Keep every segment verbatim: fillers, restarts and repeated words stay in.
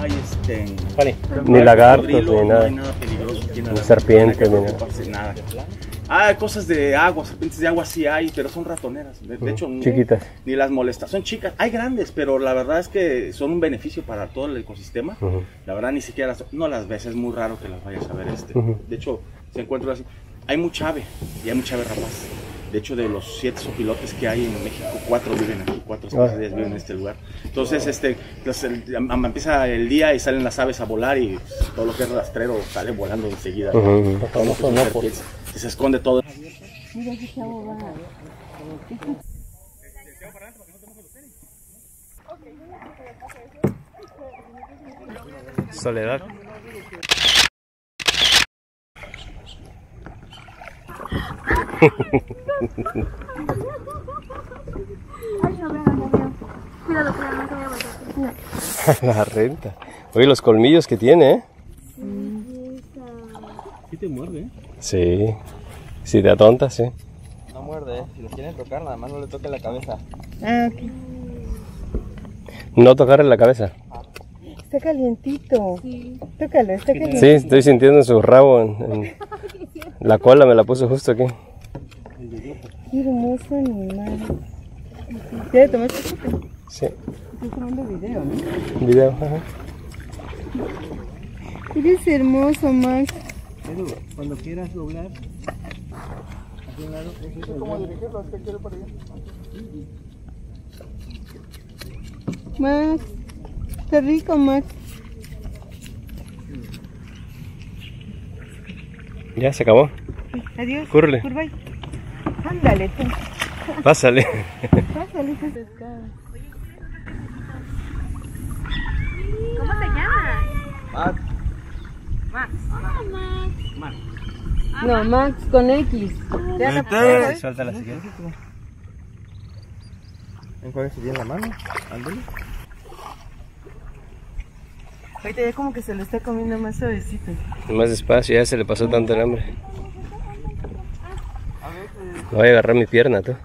hay este, ni lagartos, ni no nada. hay nada peligroso, Ni serpientes, ni nada. nada. Ah, cosas de agua, serpientes de agua sí hay, pero son ratoneras. De, de hecho, chiquitas. Ni, ni las molestas, son chicas. Hay grandes, pero la verdad es que son un beneficio para todo el ecosistema. Uh-huh. La verdad ni siquiera las, no las ves, es muy raro que las vayas a ver. Este. Uh-huh. De hecho, se encuentran así. Hay mucha ave y hay mucha ave rapaz. De hecho, de los siete zopilotes que hay en México, cuatro viven aquí, cuatro especies viven en este lugar. Entonces, este, pues, el, empieza el día y salen las aves a volar y todo lo que es rastrero sale volando enseguida. Uh-huh. Todo no, no, por... Se, se esconde todo. Mira, ese chavo va. Soledad. La renta. Oye, los colmillos que tiene, ¿eh? Sí te muerde, ¿eh? Sí. Si te atontas, sí. No muerde, ¿eh? Si los quieren tocar, nada más no le toque la cabeza. Ah, ok. No tocar en la cabeza. Está calientito. Sí. Tócalo, está calientito. Sí, estoy sintiendo su rabo en, en la cola, me la puse justo aquí. Qué hermoso animal. ¿Te tomaste foto? Sí. Estás tomando video, ¿no? Video, ajá. Eres hermoso, Max. Edu, cuando quieras doblar, aquí un lado, es como dirigirlo, es que quiero para allá. Max, está rico, Max. Ya se acabó. Adiós. Cúrrele. Curvay. Ándale, tú. Pásale. Pásale, ese pescado. ¿Cómo se llama? Max. Max. Ah, Max. Max. No, Max con X. Ya la pasé. Suelta la siguiente. Enjuáguese bien la mano. Ándale. Ahorita ya como que se lo está comiendo más suavecito. Más despacio, ya se le pasó tanto el hambre. Voy a agarrar mi pierna, tú.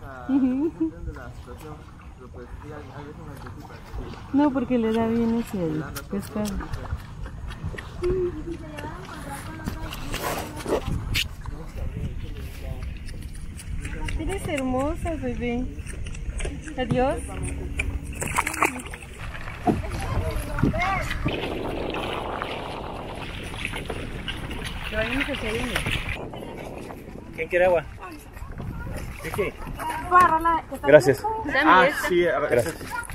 No, porque le da bien ese el pescado. Eres hermosa, bebé. Adiós. ¿Quién quiere agua? ¿Qué? Gracias. Ah, sí, gracias.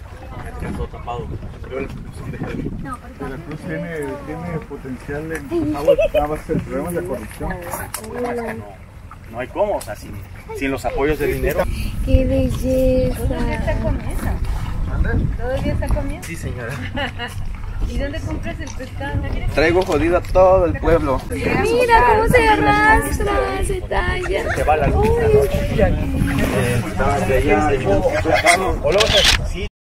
Veracruz tiene, tiene potencial en agua, nada más el problema es la corrupción. No hay cómo, o sea, sin, sin los apoyos de dinero. ¡Qué belleza! ¿Todavía está comiendo? ¿Todavía está comiendo? Sí, señora. ¿Y dónde compras el pescado? Traigo jodido a todo el pueblo. Mira cómo se arrastra, se talla. Se va la luz. Sí.